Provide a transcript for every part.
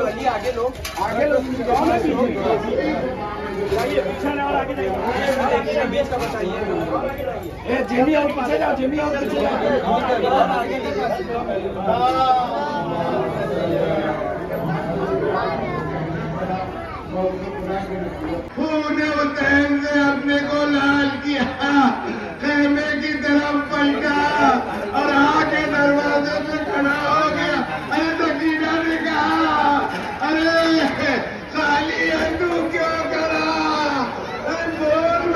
वाली आगे लोग पीछे और आगे जाइए बीच का बताइए जिमी और पीछे जाओ जिमी और पीछे ने अपने को लाल किया खेमे की तरफ पलटा और आके दरवाजे पे खड़ा हो गया। अरे सकीना ने कहा अरे खाली तू क्यों करा? अरे बोल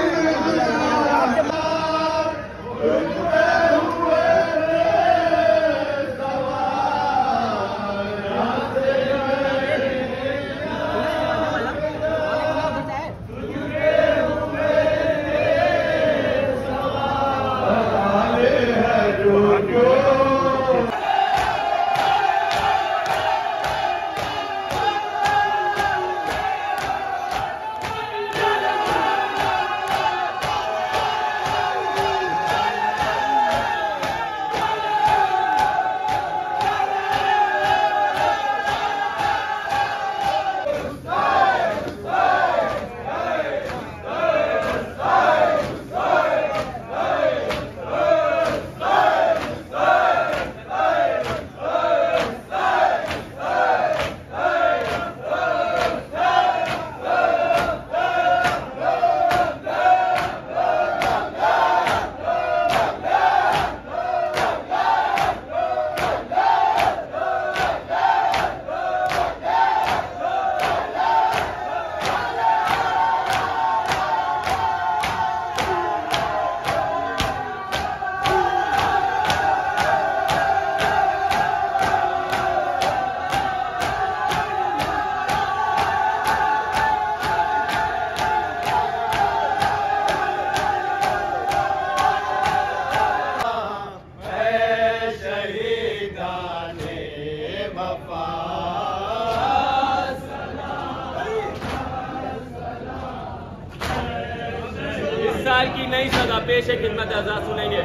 साल की नई सदा पेश है खिदमत आजाद सुनेंगे।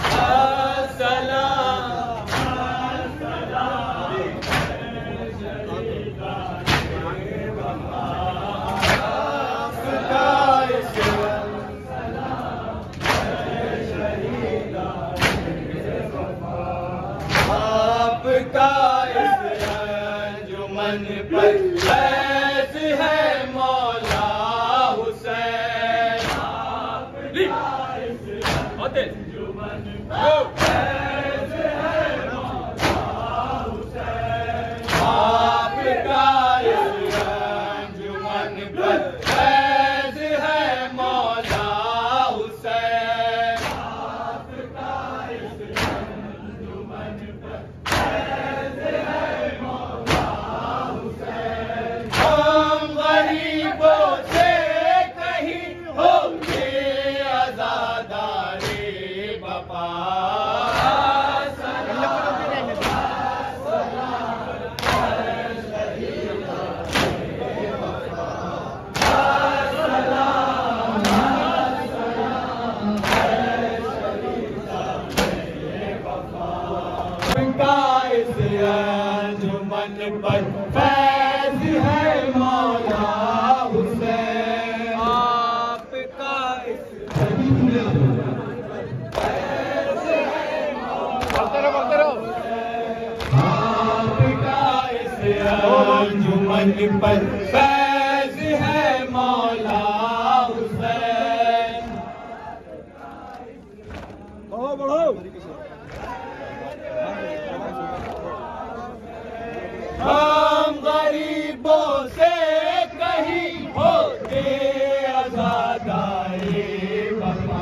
आपका इस अंजुमन पर फैज़ है मौला हुसैन। आपका इस अंजुमन पर फैज़ है मौला हुसैन। आपका इस अंजुमन पर फैज़ है मौला हुसैन। आपका इस अंजुमन पर फैज़ है मौला हुसैन। हम गरीबों से कहीं होंगे आज़ादारे बपा। अंजुमन पर फैज़ है मौला हुसैन। आपका इस आपका इस अंजुमन पर फैज़ है मौला हुसैन। बढ़ो बढ़ो। हम गरीबों से कहीं होते आज़ादारे वफा।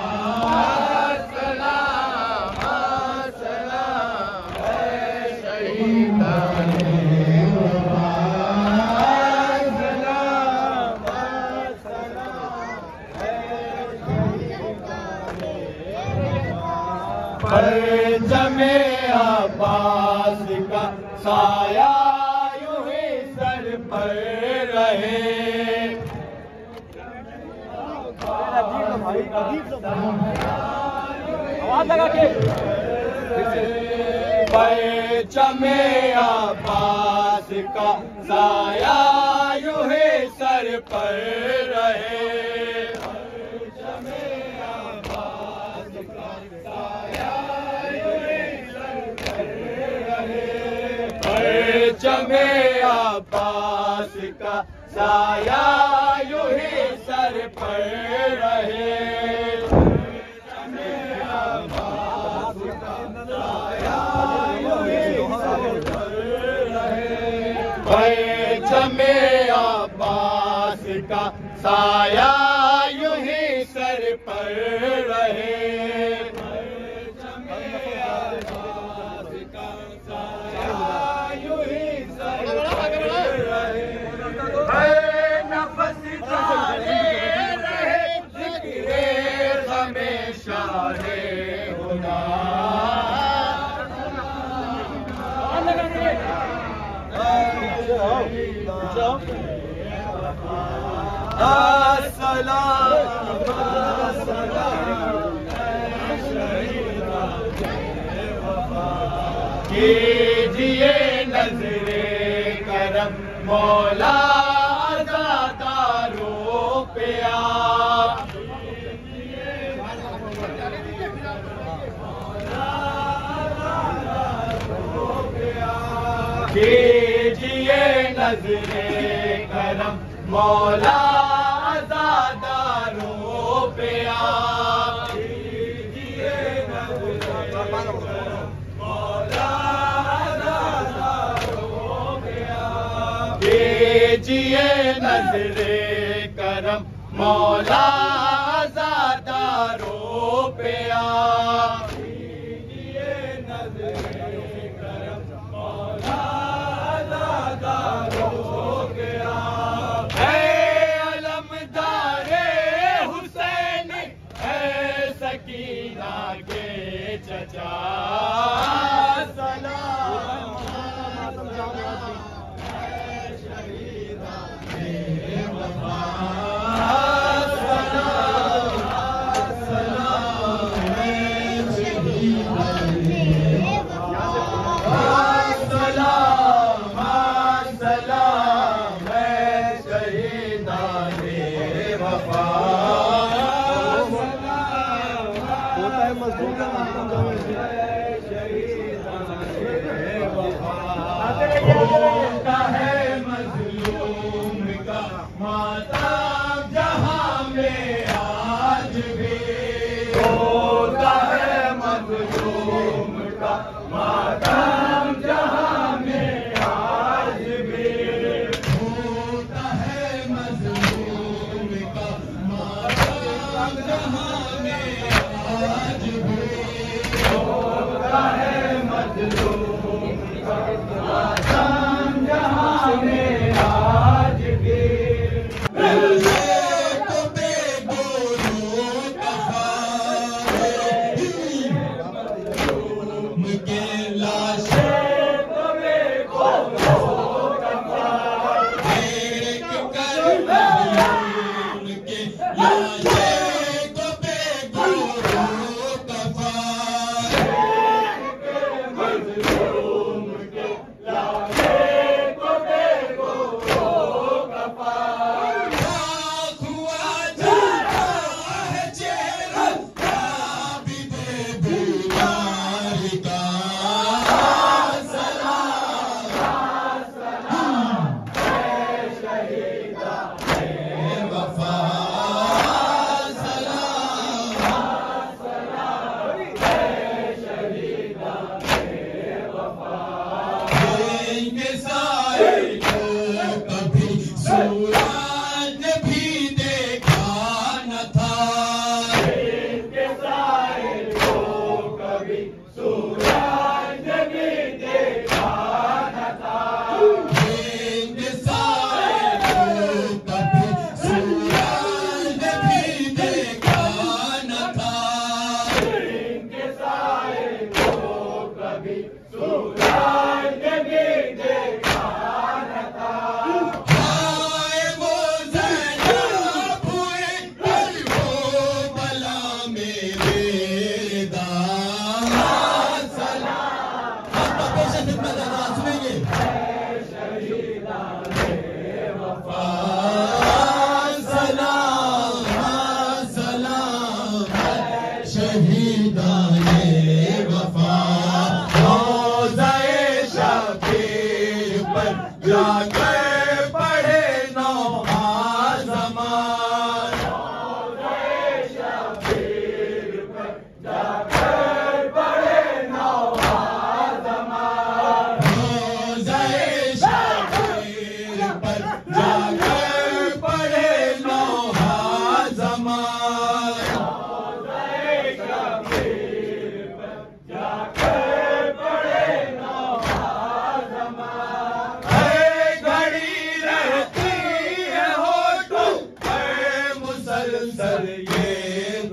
सलाम सलाम है शहीदाने वफा। सलाम सलाम है शहीदाने वफा। परचमे अब्बास का साया यूं ही सर पर रहे। आवाज लगा के परचमे अब्बास का साया यूं ही सर पर रहे। परचमे अब्बास का साया यूं ही सर पर रहे। परचमे अब्बास का साया यूं ही सर पर रहे। परचमे अब्बास का साया यूं ही सर पर रहे। परचमे अब्बास का साया यूं ही सर पर रहे। नफस जाने रहे जिक्रे हमेशा रे खुदा। कीजिए नजरे करम मौला अज़ादारों पे आप। कीजिए नजरे करम मौला अज़ादारों पे आप। कीजिए नजरे करम मौला अज़ादारों पे आप। कीजिए नजरे करम मौला अज़ादारों पे आप। कीजिए नजरे करम मौला अज़ादारों पे आप। है अलमदारे हुसैन है सकीना के चचा। होता है मज़लूम का मातम जहां में आज भी। होता है मज़लूम का मातम जहां में आज भी। होता है मज़लूम का मातम जहां में आज भी। होता है मज़लूम का मातम जहां में आज भी। तो बेगोरों का के लाशे तो बेगोरों का एक कर के लाशे तो बेगोरों का मज़लूम के लाशे तो बेगोरों का हुआ जाता है चेहरा आबिदे बीमार का। सलाम है शहीदा है वफा। ये